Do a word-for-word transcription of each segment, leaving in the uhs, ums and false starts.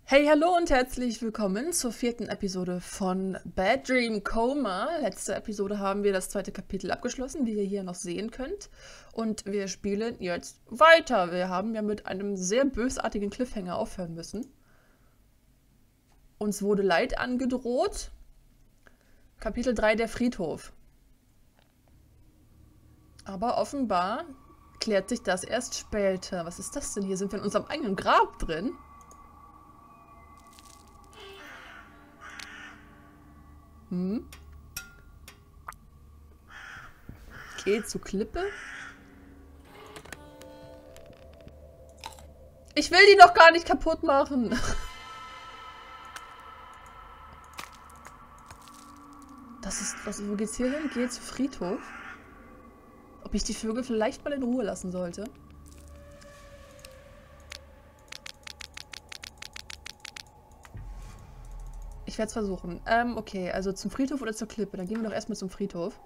Hey, hallo und herzlich willkommen zur vierten Episode von Bad Dream Coma. Letzte Episode haben wir das zweite Kapitel abgeschlossen, wie ihr hier noch sehen könnt. Und wir spielen jetzt weiter. Wir haben ja mit einem sehr bösartigen Cliffhanger aufhören müssen. Uns wurde Leid angedroht. Kapitel drei, der Friedhof. Aber offenbar klärt sich das erst später. Was ist das denn hier? Sind wir in unserem eigenen Grab drin? Hm. Geh zu Klippe. Ich will die doch gar nicht kaputt machen. Das ist. Was, wo geht's hier hin? Geh zu Friedhof. Ob ich die Vögel vielleicht mal in Ruhe lassen sollte? Ich werde es versuchen. Ähm, okay, also zum Friedhof oder zur Klippe? Dann gehen wir doch erstmal zum Friedhof.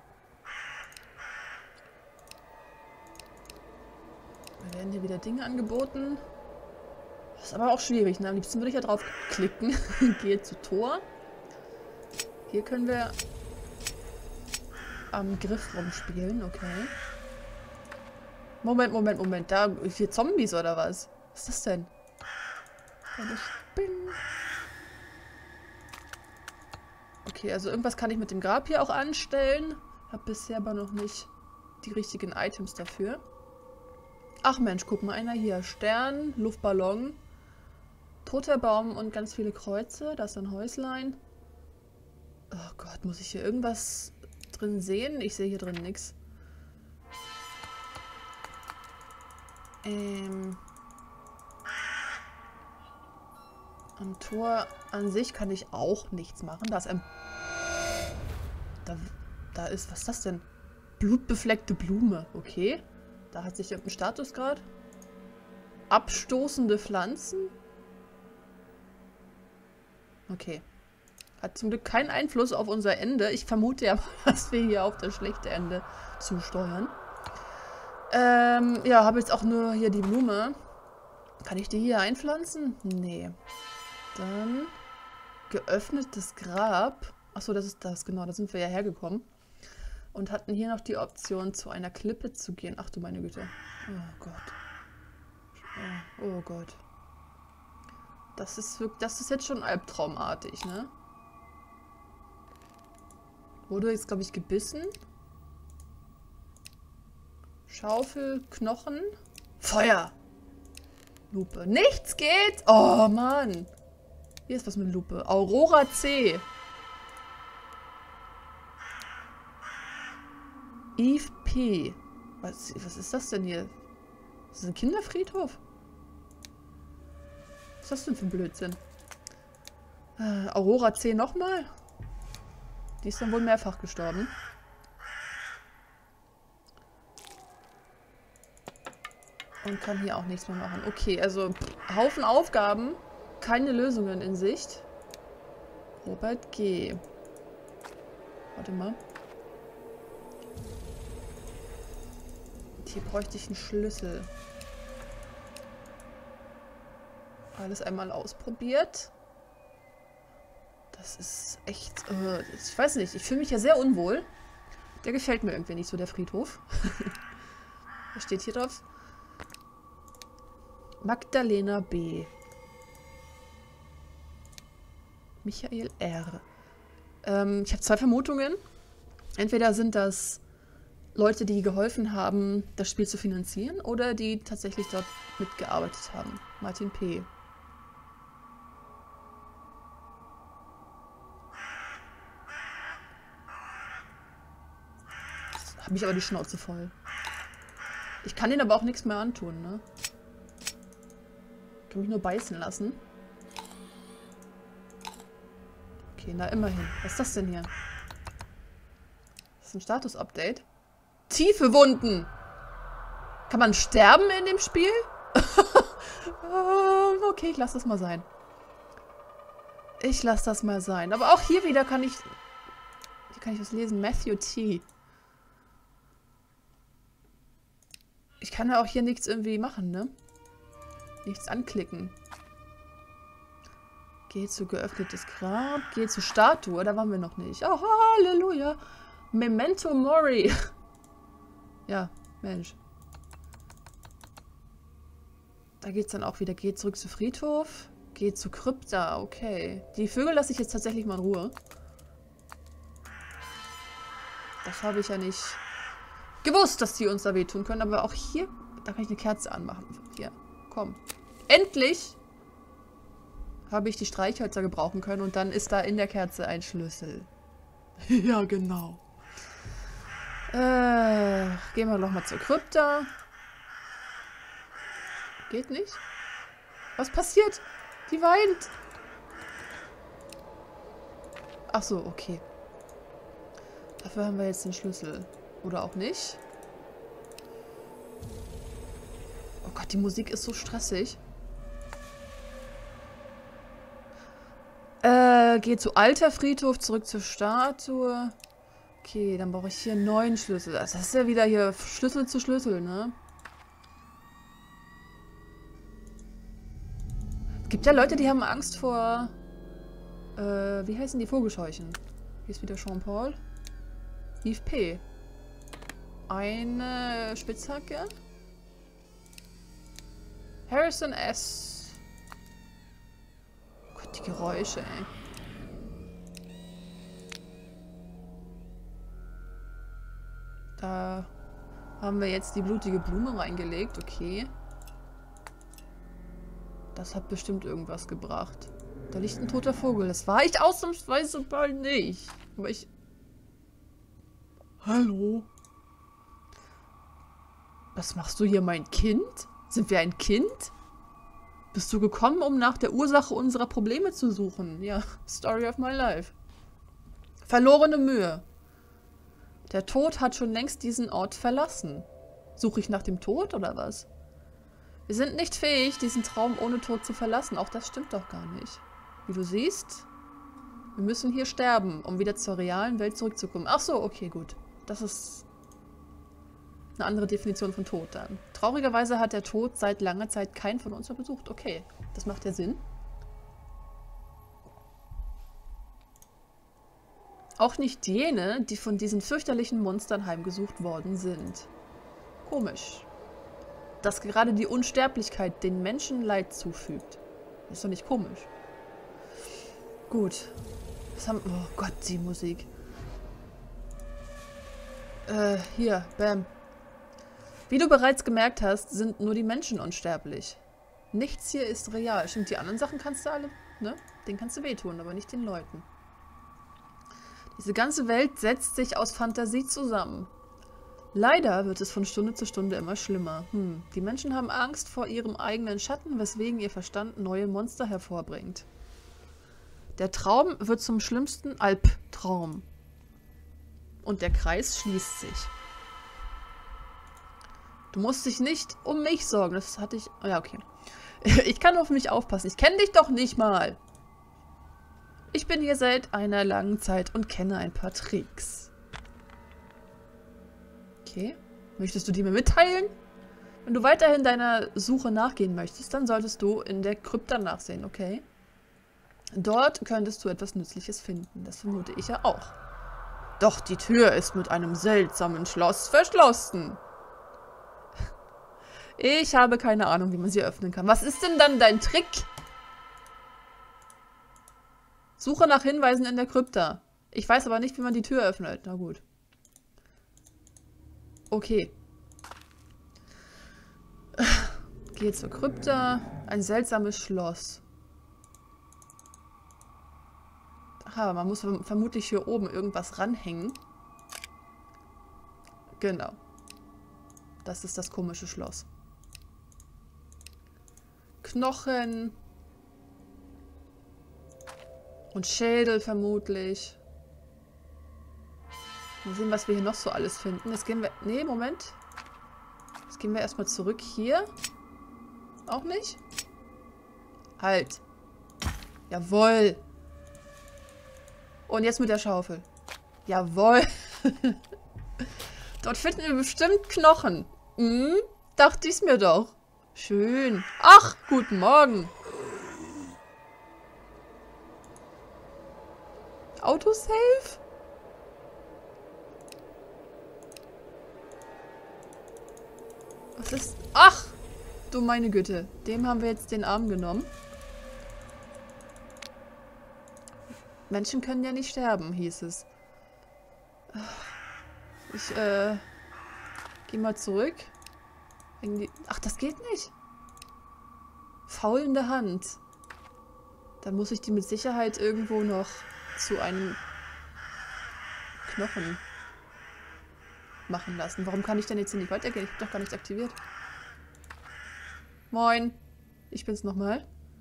Da werden hier wieder Dinge angeboten. Das ist aber auch schwierig, ne? Am liebsten würde ich ja drauf klicken. Gehe zu Tor. Hier können wir am Griff rumspielen, okay. Moment, Moment, Moment. Da, hier Zombies oder was? Was ist das denn? Eine Spinne. Okay, also irgendwas kann ich mit dem Grab hier auch anstellen. Hab bisher aber noch nicht die richtigen Items dafür. Ach Mensch, guck mal, einer hier. Stern, Luftballon, toter Baum und ganz viele Kreuze. Da ist ein Häuslein. Oh Gott, muss ich hier irgendwas drin sehen? Ich sehe hier drin nichts. Ähm... Am Tor an sich kann ich auch nichts machen. Da ist ein... Da, da ist... Was ist das denn? Blutbefleckte Blume. Okay. Da hat sich irgendein Statusgrad. Abstoßende Pflanzen. Okay. Hat zum Glück keinen Einfluss auf unser Ende. Ich vermute ja, dass wir hier auf das schlechte Ende zusteuern. Ähm, ja, habe jetzt auch nur hier die Blume. Kann ich die hier einpflanzen? Nee. Dann geöffnetes Grab. Achso, das ist das, genau, da sind wir ja hergekommen. Und hatten hier noch die Option, zu einer Klippe zu gehen. Ach du meine Güte. Oh Gott. Oh, oh Gott. Das ist wirklich, das ist jetzt schon albtraumartig, ne? Wurde jetzt, glaube ich, gebissen. Schaufel, Knochen. Feuer! Lupe. Nichts geht! Oh Mann! Hier ist was mit Lupe. Aurora C. Eve P. Was, was ist das denn hier? Ist das ein Kinderfriedhof? Was ist das denn für ein Blödsinn? Äh, Aurora C nochmal? Die ist dann wohl mehrfach gestorben. Und kann hier auch nichts mehr machen. Okay, also pff, Haufen Aufgaben. Keine Lösungen in Sicht. Robert G. Warte mal. Hier bräuchte ich einen Schlüssel. Alles einmal ausprobiert. Das ist echt... Äh, ich weiß nicht, ich fühle mich ja sehr unwohl. Der gefällt mir irgendwie nicht so, der Friedhof. Was steht hier drauf? Magdalena B. Michael R. Ähm, ich habe zwei Vermutungen. Entweder sind das Leute, die geholfen haben, das Spiel zu finanzieren, oder die tatsächlich dort mitgearbeitet haben. Martin P. Habe ich aber die Schnauze voll. Ich kann denen aber auch nichts mehr antun, ne? Ich kann mich nur beißen lassen. Okay, na immerhin. Was ist das denn hier? Das ist ein Status-Update. Tiefe Wunden! Kann man sterben in dem Spiel? Okay, ich lasse das mal sein. Ich lasse das mal sein. Aber auch hier wieder kann ich... Hier kann ich was lesen. Matthew T. Ich kann ja auch hier nichts irgendwie machen, ne? Nichts anklicken. Geh zu geöffnetes Grab. Geh zu Statue. Da waren wir noch nicht. Oh, Halleluja. Memento Mori. Ja, Mensch. Da geht's dann auch wieder. Geh zurück zu Friedhof. Geh zu Krypta. Okay. Die Vögel lasse ich jetzt tatsächlich mal in Ruhe. Das habe ich ja nicht gewusst, dass die uns da wehtun können. Aber auch hier, da kann ich eine Kerze anmachen. Hier, komm. Endlich habe ich die Streichhölzer gebrauchen können. Und dann ist da in der Kerze ein Schlüssel. Ja, genau. Äh, gehen wir nochmal zur Krypta. Geht nicht? Was passiert? Die weint. Ach so, okay. Dafür haben wir jetzt den Schlüssel. Oder auch nicht. Oh Gott, die Musik ist so stressig. Äh, geh zu alter Friedhof, zurück zur Statue. Okay, dann brauche ich hier einen neuen Schlüssel. Das ist ja wieder hier Schlüssel zu Schlüssel, ne? Es gibt ja Leute, die haben Angst vor... Äh, wie heißen die Vogelscheuchen? Hier ist wieder Jean-Paul. Yves P. Eine Spitzhacke. Harrison S. Oh Gott, die Geräusche, ey. Da haben wir jetzt die blutige Blume reingelegt, okay. Das hat bestimmt irgendwas gebracht. Da liegt ein toter Vogel. Das war ich ausnahmsweise bald nicht. Aber ich... Hallo? Was machst du hier, mein Kind? Sind wir ein Kind? Bist du gekommen, um nach der Ursache unserer Probleme zu suchen? Ja, Story of my life. Verlorene Mühe. Der Tod hat schon längst diesen Ort verlassen. Suche ich nach dem Tod oder was? Wir sind nicht fähig, diesen Traum ohne Tod zu verlassen. Auch das stimmt doch gar nicht. Wie du siehst, wir müssen hier sterben, um wieder zur realen Welt zurückzukommen. Ach so, okay, gut. Das ist eine andere Definition von Tod dann. Traurigerweise hat der Tod seit langer Zeit keinen von uns mehr besucht. Okay, das macht ja Sinn. Auch nicht jene, die von diesen fürchterlichen Monstern heimgesucht worden sind. Komisch. Dass gerade die Unsterblichkeit den Menschen Leid zufügt. Ist doch nicht komisch. Gut. Was haben... Oh Gott, die Musik. Äh, hier, bam. Wie du bereits gemerkt hast, sind nur die Menschen unsterblich. Nichts hier ist real. Stimmt, die anderen Sachen kannst du alle... Ne? Den kannst du wehtun, aber nicht den Leuten. Diese ganze Welt setzt sich aus Fantasie zusammen. Leider wird es von Stunde zu Stunde immer schlimmer. Hm. Die Menschen haben Angst vor ihrem eigenen Schatten, weswegen ihr Verstand neue Monster hervorbringt. Der Traum wird zum schlimmsten Albtraum. Und der Kreis schließt sich. Du musst dich nicht um mich sorgen. Das hatte ich... Oh ja, okay. Ich kann auf mich aufpassen. Ich kenne dich doch nicht mal. Ich bin hier seit einer langen Zeit und kenne ein paar Tricks. Okay. Möchtest du die mir mitteilen? Wenn du weiterhin deiner Suche nachgehen möchtest, dann solltest du in der Krypta nachsehen, okay? Dort könntest du etwas Nützliches finden. Das vermute ich ja auch. Doch die Tür ist mit einem seltsamen Schloss verschlossen. Ich habe keine Ahnung, wie man sie öffnen kann. Was ist denn dann dein Trick? Suche nach Hinweisen in der Krypta. Ich weiß aber nicht, wie man die Tür öffnet. Na gut. Okay. Geh zur Krypta. Ein seltsames Schloss. Aha, man muss vermutlich hier oben irgendwas ranhängen. Genau. Das ist das komische Schloss. Knochen. Und Schädel vermutlich. Mal sehen, was wir hier noch so alles finden. Jetzt gehen wir... Nee, Moment. Jetzt gehen wir erstmal zurück hier. Auch nicht? Halt. Jawohl. Und jetzt mit der Schaufel. Jawohl. Dort finden wir bestimmt Knochen. Hm? Dachte ich's mir doch. Schön. Ach, guten Morgen. Autosave? Was ist... Ach! Du meine Güte. Dem haben wir jetzt den Arm genommen. Menschen können ja nicht sterben, hieß es. Ich, äh... Geh mal zurück. Ach, das geht nicht. Faulende Hand. Dann muss ich die mit Sicherheit irgendwo noch zu einem Knochen machen lassen. Warum kann ich denn jetzt hier nicht weitergehen? Ich habe doch gar nichts aktiviert. Moin. Ich bin's nochmal.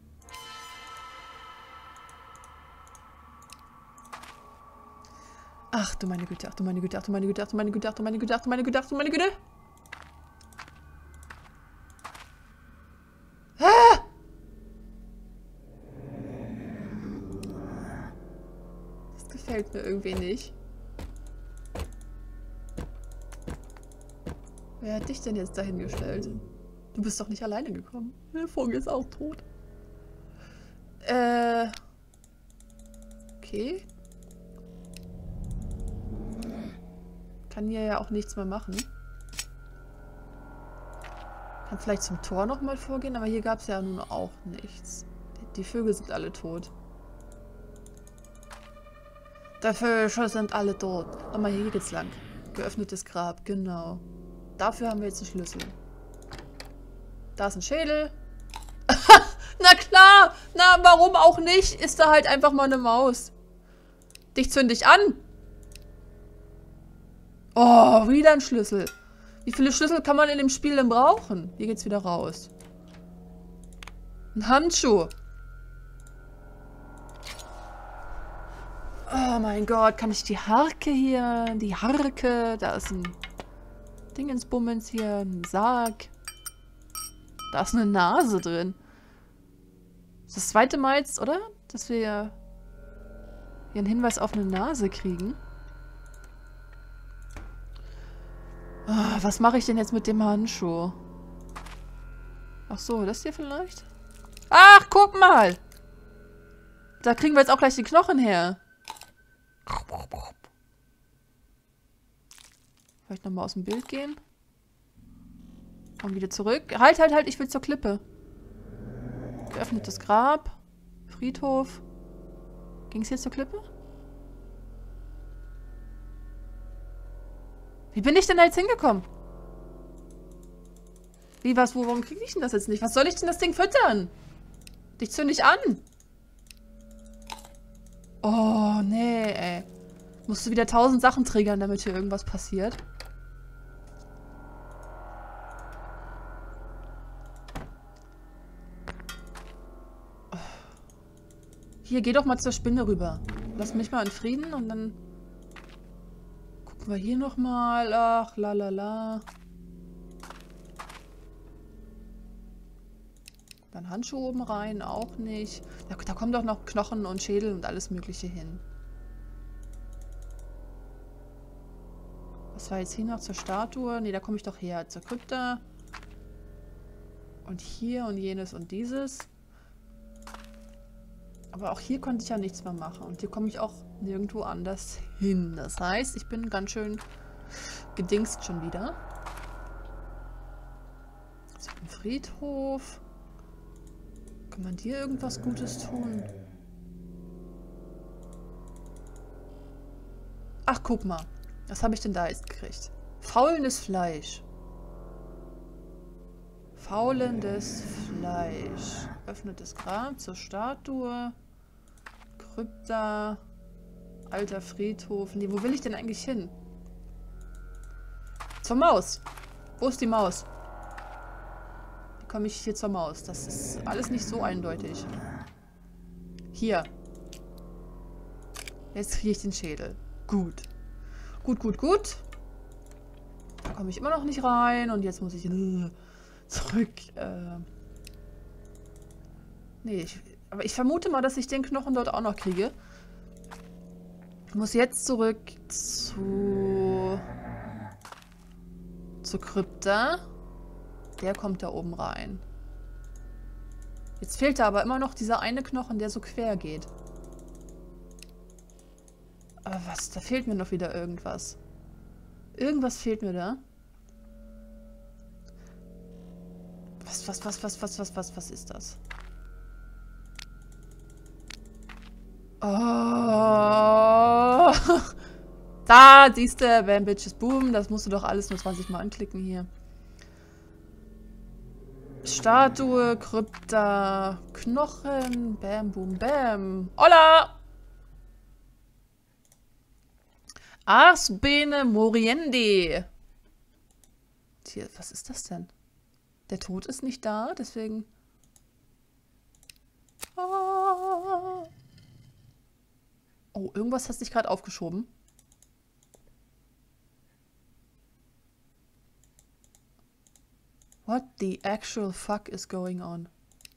Ach du meine Güte, ach du meine Güte, ach du meine Güte, ach du meine Güte, ach du meine Güte, ach du meine Güte, ach du meine Güte. Ah! Das gefällt mir irgendwie nicht. Wer hat dich denn jetzt dahingestellt? Du bist doch nicht alleine gekommen. Der Vogel ist auch tot. Äh. Okay. Kann hier ja auch nichts mehr machen. Kann vielleicht zum Tor nochmal vorgehen, aber hier gab es ja nun auch nichts. Die, die Vögel sind alle tot. Die Vögel sind alle tot. Oh mal, hier geht's lang. Geöffnetes Grab, genau. Dafür haben wir jetzt einen Schlüssel. Da ist ein Schädel. Na klar! Na, warum auch nicht? Ist da halt einfach mal eine Maus. Dich zünd ich an! Oh, wieder ein Schlüssel. Wie viele Schlüssel kann man in dem Spiel denn brauchen? Hier geht's wieder raus. Ein Handschuh. Oh mein Gott, kann ich die Harke hier? Die Harke. Da ist ein Dingensbummens hier. Ein Sarg. Da ist eine Nase drin. Das ist das zweite Mal jetzt, oder? Dass wir hier einen Hinweis auf eine Nase kriegen. Oh, was mache ich denn jetzt mit dem Handschuh? Ach so, das hier vielleicht? Ach, guck mal! Da kriegen wir jetzt auch gleich die Knochen her. Vielleicht nochmal aus dem Bild gehen. Und wieder zurück. Halt, halt, halt, ich will zur Klippe. Geöffnetes Grab. Friedhof. Ging es jetzt zur Klippe? Wie bin ich denn da jetzt hingekommen? Wie, was, wo, warum kriege ich denn das jetzt nicht? Was soll ich denn das Ding füttern? Dich zünd ich an. Oh, nee, ey. Musst du wieder tausend Sachen triggern, damit hier irgendwas passiert. Hier, geh doch mal zur Spinne rüber. Lass mich mal in Frieden und dann... Gucken wir hier nochmal. Ach, la la la. Dann Handschuhe oben rein, auch nicht. Da, da kommen doch noch Knochen und Schädel und alles Mögliche hin. Was war jetzt hier noch zur Statue? Ne, da komme ich doch her. Zur Krypta. Und hier und jenes und dieses. Aber auch hier konnte ich ja nichts mehr machen. Und hier komme ich auch nirgendwo anders hin. Das heißt, ich bin ganz schön gedingst schon wieder. So, ein Friedhof. Kann man dir irgendwas Gutes tun? Ach, guck mal. Was habe ich denn da jetzt gekriegt? Faulendes Fleisch. Faulendes Fleisch. Öffnetes Grab zur Statue. Krypta. Alter Friedhof. Nee, wo will ich denn eigentlich hin? Zur Maus. Wo ist die Maus? Wie komme ich hier zur Maus? Das ist alles nicht so eindeutig. Hier. Jetzt kriege ich den Schädel. Gut. Gut, gut, gut. Da komme ich immer noch nicht rein. Und jetzt muss ich äh, zurück. Äh nee, ich, aber ich vermute mal, dass ich den Knochen dort auch noch kriege. Ich muss jetzt zurück zu... zur Krypta. Der kommt da oben rein. Jetzt fehlt da aber immer noch dieser eine Knochen, der so quer geht. Aber was? Da fehlt mir noch wieder irgendwas. Irgendwas fehlt mir da. Was, was, was, was, was, was, was, was ist das? Oh. Da, siehst du, Bam Bitches Boom. Das musst du doch alles nur zwanzig Mal anklicken hier. Statue, Krypta, Knochen, Bam, Boom, Bam. Hola! Ars Bene Moriendi. Hier, was ist das denn? Der Tod ist nicht da, deswegen... Ah. Oh, irgendwas hat sich gerade aufgeschoben. What the actual fuck is going on?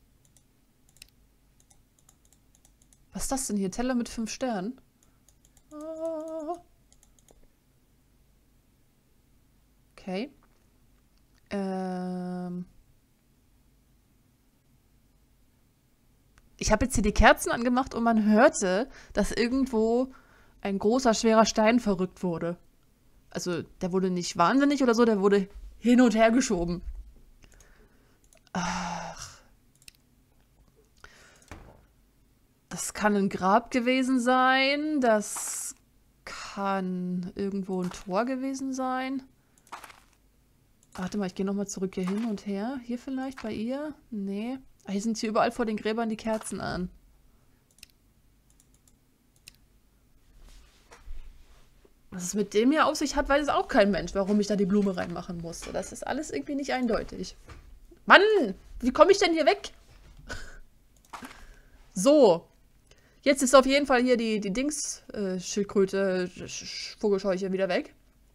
Was ist das denn hier? Teller mit fünf Sternen? Ah. Okay. Ähm... Ich habe jetzt hier die Kerzen angemacht und man hörte, dass irgendwo ein großer, schwerer Stein verrückt wurde. Also, der wurde nicht wahnsinnig oder so, der wurde hin und her geschoben. Ach. Das kann ein Grab gewesen sein. Das kann irgendwo ein Tor gewesen sein. Warte mal, ich gehe nochmal zurück hier hin und her. Hier vielleicht bei ihr? Nee. Ah, hier sind hier überall vor den Gräbern die Kerzen an. Was es mit dem hier auf sich hat, weiß auch kein Mensch, warum ich da die Blume reinmachen musste. Das ist alles irgendwie nicht eindeutig. Mann, wie komme ich denn hier weg? So. Jetzt ist auf jeden Fall hier die, die Dings, äh, Schildkröte, Vogelscheuche wieder weg.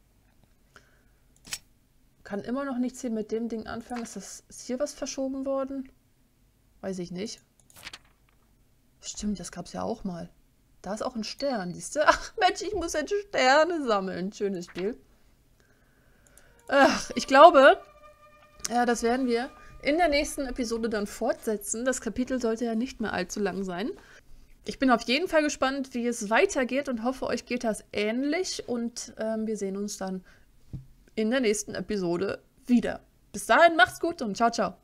Kann immer noch nichts hier mit dem Ding anfangen. Ist, das, ist hier was verschoben worden? Weiß ich nicht. Stimmt, das gab es ja auch mal. Da ist auch ein Stern, siehst du? Ach Mensch, ich muss jetzt Sterne sammeln. Schönes Spiel. Ach, ich glaube, ja, das werden wir in der nächsten Episode dann fortsetzen. Das Kapitel sollte ja nicht mehr allzu lang sein. Ich bin auf jeden Fall gespannt, wie es weitergeht und hoffe, euch geht das ähnlich. Und ähm, wir sehen uns dann in der nächsten Episode wieder. Bis dahin, macht's gut und ciao, ciao.